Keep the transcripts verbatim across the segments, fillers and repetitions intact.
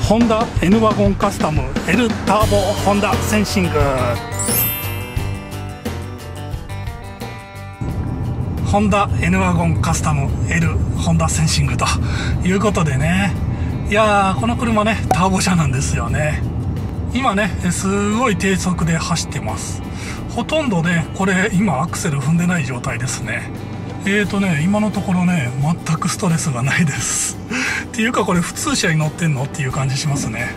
ホンダ N ワゴンカスタム L ターボホンダセンシング。ホンダ N ワゴンカスタム L ホンダセンシングということでね、いやーこの車ねターボ車なんですよね。今ねすごい低速で走ってます。ほとんどねこれ今アクセル踏んでない状態ですね。えーとね今のところね全くストレスがないですっていうかこれ普通車に乗ってんのっていう感じしますね。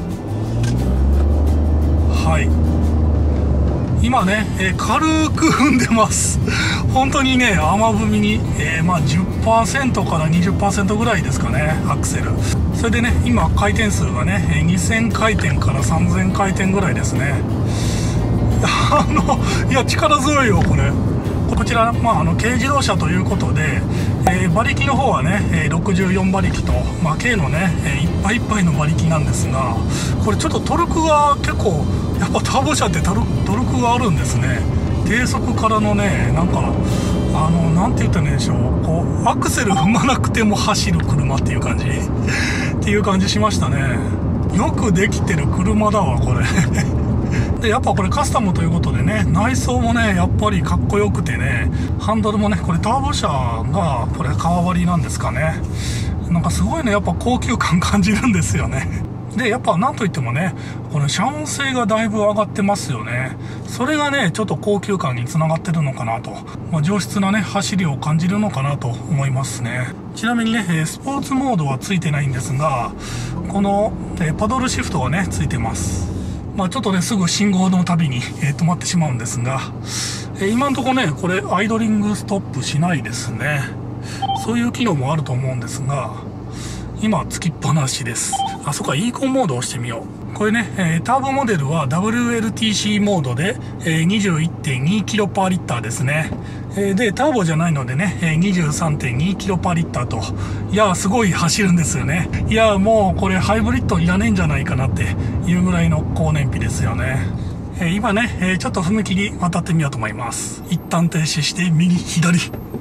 はい今ね、えー、軽く踏んでます本当にね甘踏みに、えー、まあ じゅっパーセント から にじゅっパーセント ぐらいですかねアクセル。それでね今回転数がねにせん回転からさんぜん回転ぐらいですね。あのいや力強いよこれ。こちら、まあ、あの軽自動車ということで、えー、馬力の方はねろくじゅうよん馬力と、まあ、軽のねいっぱいいっぱいの馬力なんですが、これちょっとトルクが結構やっぱターボ車ってトルトルクがあるんですね。低速からのねなんかあのなんて言ったらいいんでしょう、こうアクセル踏まなくても走る車っていう感じっていう感じしましたね。よくできてる車だわこれでやっぱこれカスタムということでね内装もねやっぱりかっこよくてね、ハンドルもねこれターボ車がこれ革張りなんですかね。なんかすごいねやっぱ高級感感じるんですよね。でやっぱなんといってもねこの遮音性がだいぶ上がってますよね。それがねちょっと高級感につながってるのかなと、まあ、上質なね走りを感じるのかなと思いますね。ちなみにねスポーツモードはついてないんですが、このパドルシフトはねついてます。まあちょっとねすぐ信号のたびに、えー、止まってしまうんですが、えー、今のところねこれアイドリングストップしないですね。そういう機能もあると思うんですが今つきっぱなしです。あそっかイーコンモードを押してみよう。これね、えー、ターボモデルは ダブリューエルティーシー モードで、えー、にじゅういってんにキロパーリッターですね。えー、でターボじゃないのでね、えー、にじゅうさんてんにキロパーリッターと、いやーすごい走るんですよね。いやーもうこれハイブリッドいらねえんじゃないかなっていうぐらいの高燃費ですよね。えー、今ね、えー、ちょっと踏切渡ってみようと思います。一旦停止して右左。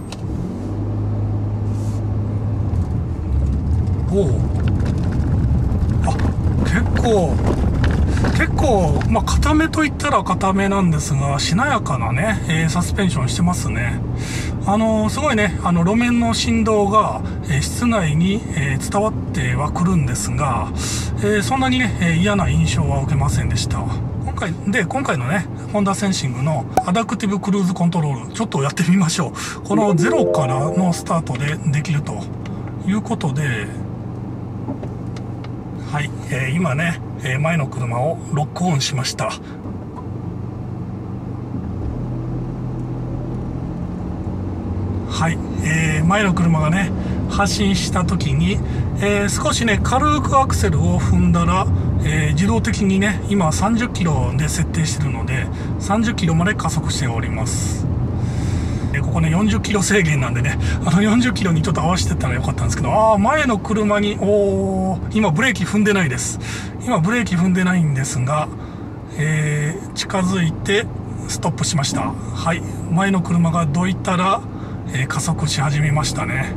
おお、あ結構結構まあ固めといったら固めなんですがしなやかなね、えー、サスペンションしてますね。あのー、すごいねあの路面の振動が、えー、室内に、えー、伝わってはくるんですが、えー、そんなにね、えー、嫌な印象は受けませんでした。今回で今回のねホンダセンシングのアダプティブクルーズコントロールちょっとやってみましょう。このゼロからのスタートでできるということで、はい、えー、今ね、えー、前の車をロックオンしました。はい、えー、前の車がね発進した時に、えー、少しね軽くアクセルを踏んだら、えー、自動的にね今さんじゅっキロで設定してるのでさんじゅっキロまで加速しております。ここねよんじゅっキロ制限なんでねあのよんじゅっキロにちょっと合わせてったらよかったんですけど、ああ前の車におー今ブレーキ踏んでないです。今ブレーキ踏んでないんですが、えー、近づいてストップしました。はい前の車がどいたら、えー、加速し始めましたね。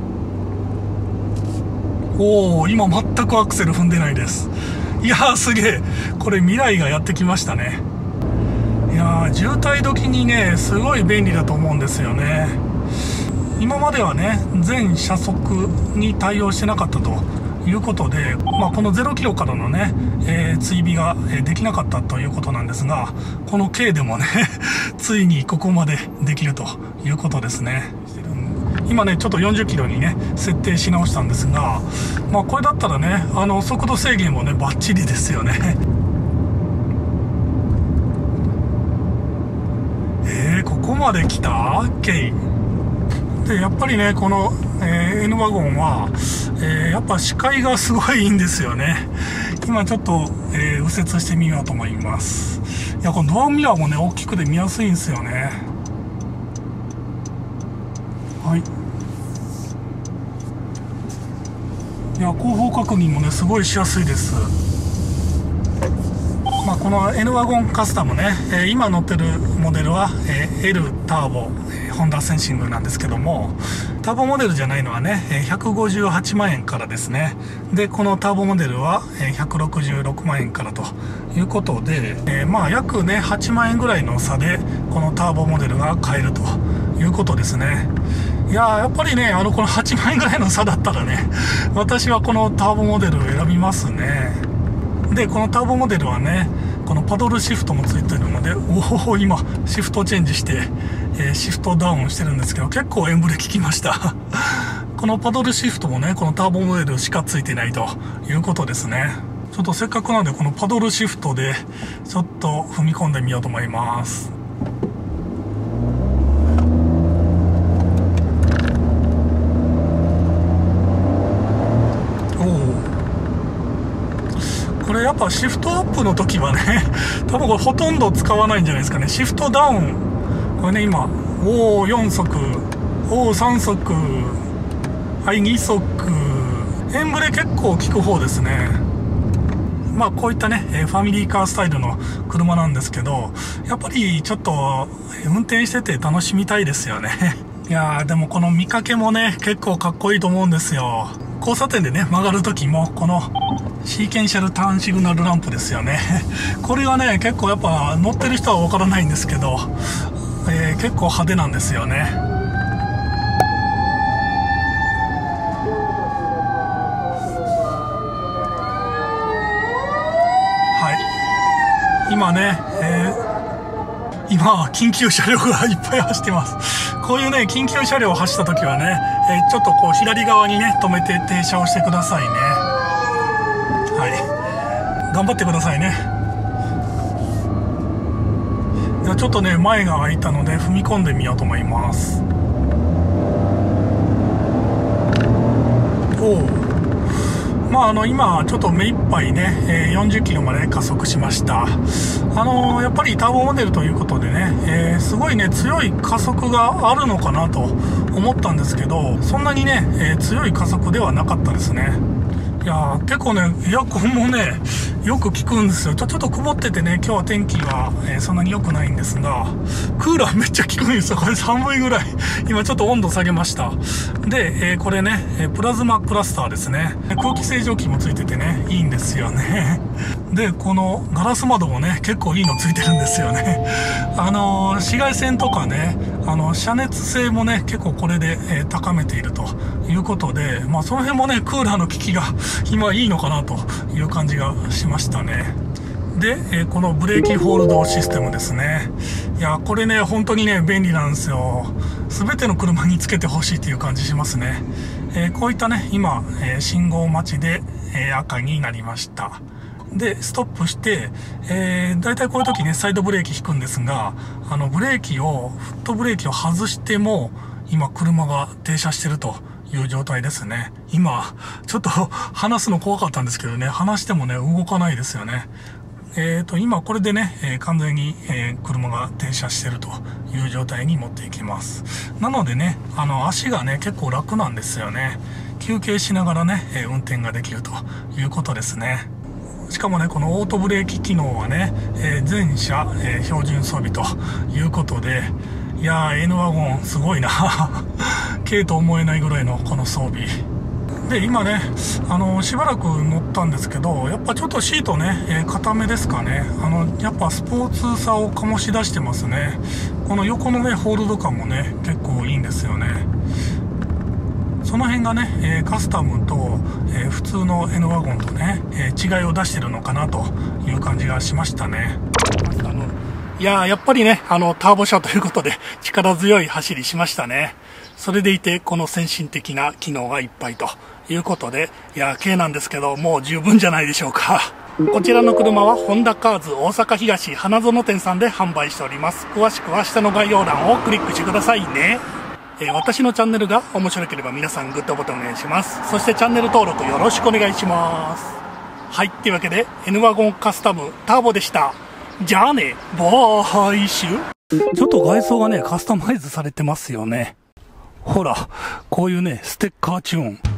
おお今全くアクセル踏んでないです。いやーすげえこれ未来がやってきましたね。いやー渋滞時にねすごい便利だと思うんですよね。今まではね全車速に対応してなかったということで、まあ、このゼロキロからのね、えー、追尾ができなかったということなんですが、この軽でもねついにここまでできるということですね。今ねちょっとよんじゅっキロにね設定し直したんですが、まあこれだったらねあの速度制限もねバッチリですよね。ここまで来た OK でやっぱりねこの、えー、N ワゴンは、えー、やっぱ視界がすごいいいんですよね。今ちょっと、えー、右折してみようと思います。いやこのドアミラーもね大きくて見やすいんですよね。はいいや後方確認もねすごいしやすいです。まあ、この N ワゴンカスタムね、えー、今乗ってるモデルは、えー、L ターボ、えー、ホンダセンシングなんですけども、 ターボモデルじゃないのはね、ひゃくごじゅうはちまんえんからですね。で、このターボモデルはひゃくろくじゅうろくまんえんからということで、えー、まあ約ね、はちまんえんぐらいの差で、このターボモデルが買えるということですね。いやー、やっぱりね、あの、このはちまんえんぐらいの差だったらね、私はこのターボモデルを選びますね。で、このターボモデルはね、このパドルシフトもついてるので、おお、今、シフトチェンジして、えー、シフトダウンしてるんですけど、結構エンブレ効きました。このパドルシフトもね、このターボモデルしかついてないということですね。ちょっとせっかくなんで、このパドルシフトで、ちょっと踏み込んでみようと思います。これやっぱシフトアップの時はね、多分これほとんど使わないんじゃないですかね。シフトダウン。これね、今、おお、よん速、おお、さん速、はい、に速。エンブレ結構効く方ですね。まあこういったね、ファミリーカースタイルの車なんですけど、やっぱりちょっと運転してて楽しみたいですよね。いやー、でもこの見かけもね、結構かっこいいと思うんですよ。交差点でね、曲がる時も、このシーケンシャルターンシグナルランプですよね。これはね、結構やっぱ乗ってる人はわからないんですけど、えー、結構派手なんですよね。はい。今ね、えー、今、緊急車両がいっぱい走ってます。こういうね、緊急車両を走った時はね、えー、ちょっとこう左側にね、止めて停車をしてくださいね。はい。頑張ってくださいね。いや、ちょっとね、前が開いたので踏み込んでみようと思います。おお。まあ、あの、今、ちょっと目いっぱいね、えー、よんじゅっキロまで加速しました。あのー、やっぱりターボモデルということでね、えー、すごいね、強い加速があるのかなと思ったんですけど、そんなにね、えー、強い加速ではなかったですね。いやー、結構ね、エアコンもね、よく効くんですよ。ちょ、ちょっと曇っててね、今日は天気は、えー、そんなに良くないんですが、クーラーめっちゃ効くんですよ。これ寒いぐらい。今ちょっと温度下げました。で、えー、これね、プラズマクラスターですね。空気清浄機もついててね、いいんですよね。で、このガラス窓もね、結構いいのついてるんですよね。あのー、紫外線とかね、あの、遮熱性もね、結構これで、えー、高めているということで、まあその辺もね、クーラーの効きが今いいのかなという感じがしましたね。で、えー、このブレーキホールドシステムですね。いや、これね、本当にね、便利なんですよ。すべての車につけてほしいという感じしますね。えー、こういったね、今、えー、信号待ちで、えー、赤になりました。で、ストップして、えー、だいたいこういう時ね、サイドブレーキ引くんですが、あの、ブレーキを、フットブレーキを外しても、今、車が停車してるという状態ですね。今、ちょっと離すの怖かったんですけどね、離してもね、動かないですよね。えーと、今これでね、えー、完全に、えー、車が停車してるという状態に持っていきます。なのでね、あの、足がね、結構楽なんですよね。休憩しながらね、えー、運転ができるということですね。しかもね、このオートブレーキ機能はね、えー、全車、えー、標準装備ということで、いやー、N ワゴンすごいな。軽と思えないぐらいのこの装備。で、今ね、あの、しばらく乗ったんですけど、やっぱちょっとシートね、えー、硬めですかね。あの、やっぱスポーツさを醸し出してますね。この横のね、ホールド感もね、結構いいんですよね。その辺がね、えー、カスタムと、えー、普通の N ワゴンとね、えー、違いを出してるのかなという感じがしましたね。あの、いやー、やっぱりね、あの、ターボ車ということで、力強い走りしましたね。それでいて、この先進的な機能がいっぱいということで、いやー、軽なんですけど、もう十分じゃないでしょうか。こちらの車は、ホンダカーズ大阪東花園店さんで販売しております。詳しくは下の概要欄をクリックしてくださいね。えー、私のチャンネルが面白ければ皆さんグッドボタンお願いします。そしてチャンネル登録よろしくお願いします。はい、というわけで N ワゴンカスタムターボでした。じゃあね、バイシュ。ちょっと外装がね、カスタマイズされてますよね。ほら、こういうね、ステッカーチューン。